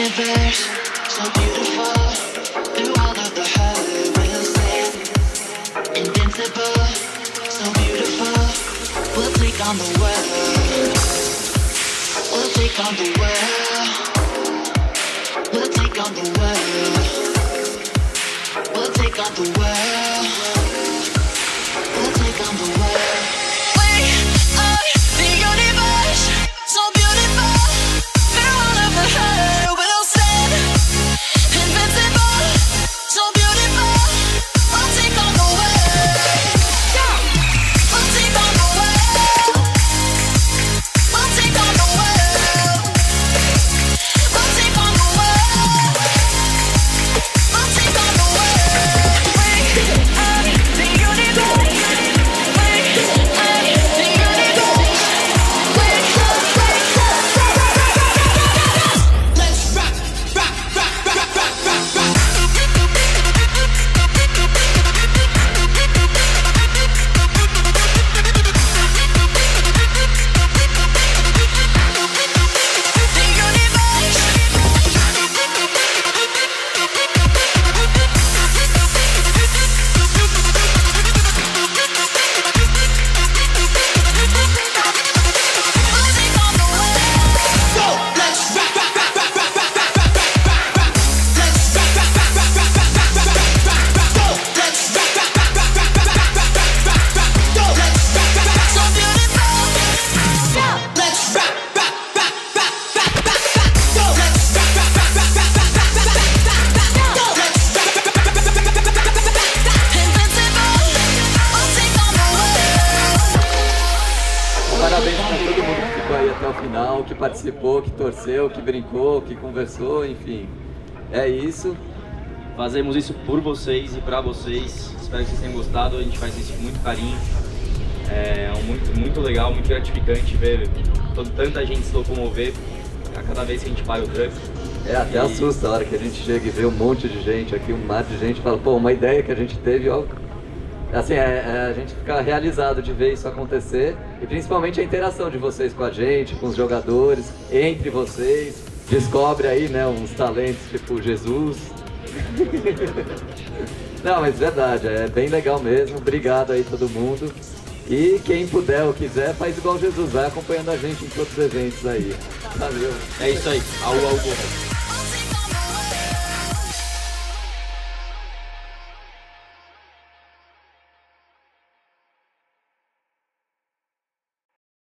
universe, so beautiful. Through all of the hurt, we'll stand invincible, so beautiful. We'll take on the world. We'll take on the world. We'll take on the world. We'll take on the world. We'll take on the world. We are the universe, so beautiful. Through all of the hurt, we'll stand invincible, so beautiful. We'll take on the world. We'll take on the world. We'll take on the world. We'll take on the world. We'll take on the world. We are the universe. We are the universe. Let's rock, rock, rock, rock, rock, rock, rock. Parabéns para todo mundo que ficou aí até o final, que participou, que torceu, que brincou, que conversou, enfim. É isso. Fazemos isso por vocês e pra vocês. Espero que vocês tenham gostado. A gente faz isso com muito carinho. É muito legal, muito gratificante ver tanta gente se locomover a cada vez que a gente para o truck. É, até assusta a hora que a gente chega e vê um monte de gente aqui, um mar de gente, fala, pô, uma ideia que a gente teve, ó. Assim, a gente fica realizado de ver isso acontecer e principalmente a interação de vocês com a gente, com os jogadores, entre vocês. Descobre aí, né, uns talentos tipo Jesus. Não, mas verdade, é bem legal mesmo. Obrigado aí todo mundo. E quem puder ou quiser, faz igual Jesus, vai acompanhando a gente em todos os eventos aí. Valeu. É isso aí. Au, au, au.